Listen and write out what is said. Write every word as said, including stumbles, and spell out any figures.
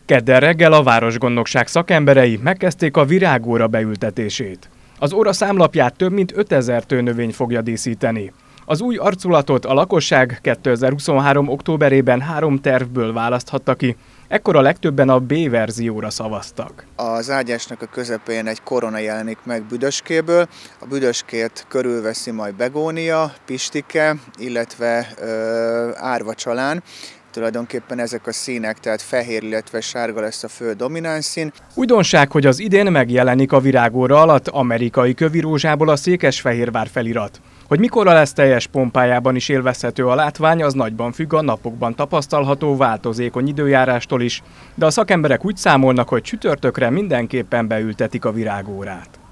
Kedden reggel a városgondnokság szakemberei megkezdték a virágóra beültetését. Az óra számlapját több mint ötezer tőnövény fogja díszíteni. Az új arculatot a lakosság kétezer-huszonhárom októberében három tervből választhatta ki, ekkor a legtöbben a B verzióra szavaztak. Az ágyásnak a közepén egy korona jelenik meg büdöskéből, a büdöskét körülveszi majd begónia, pistike, illetve ö, árvacsalán. Tulajdonképpen ezek a színek, tehát fehér, illetve sárga lesz a fő domináns szín. Újdonság, hogy az idén megjelenik a virágóra alatt amerikai kövirózsából a Székesfehérvár felirat. Hogy mikorra lesz teljes pompájában is élvezhető a látvány, az nagyban függ a napokban tapasztalható változékony időjárástól is, de a szakemberek úgy számolnak, hogy csütörtökre mindenképpen beültetik a virágórát.